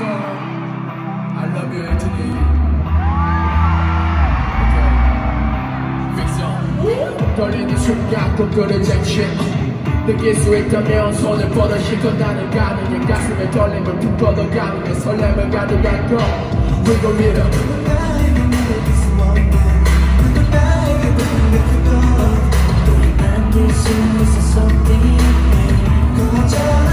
I love you, Anthony. Okay. 떨리는 순간 꿈꾸는 쟁취 느낄 수 있다면 손을 뻗어시고 나는 가능해 가슴에 떨림을 푹 뻗어가는 설렘을 가져갈 것 We gon' meet up 우리 만들 수 있어 something